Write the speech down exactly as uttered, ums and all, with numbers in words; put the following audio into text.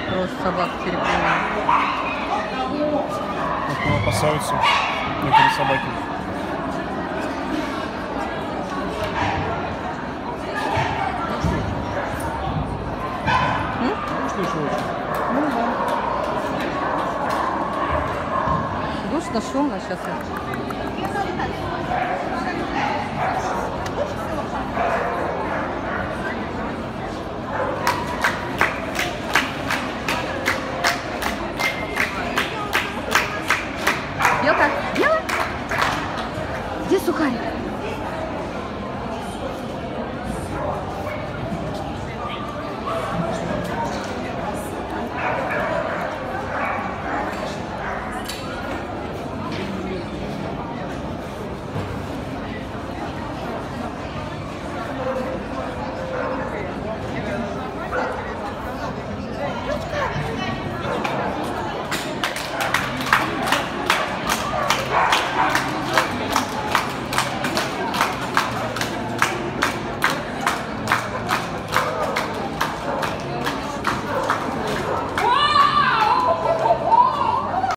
просто собак терпения. Как его опасаются некоторые собаки. М? Что еще очень? Ну да. Душно, шумно сейчас.